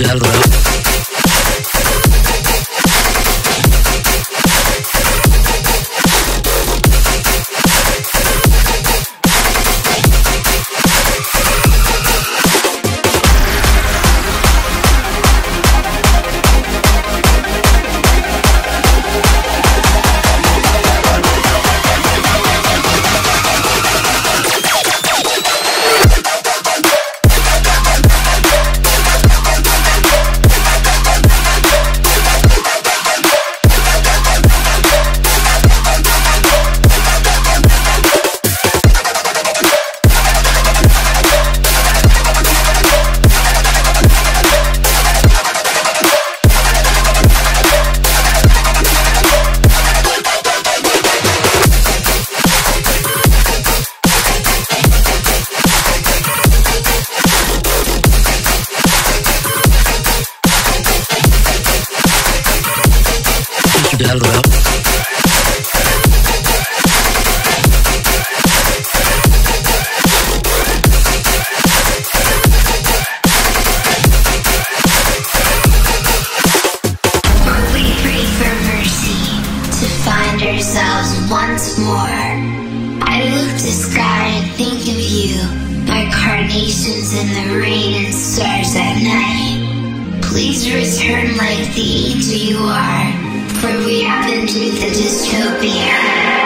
Ourselves once more. I look to sky and think of you, my carnations in the rain and stars at night. Please return like the angel you are, for we have entered the dystopia.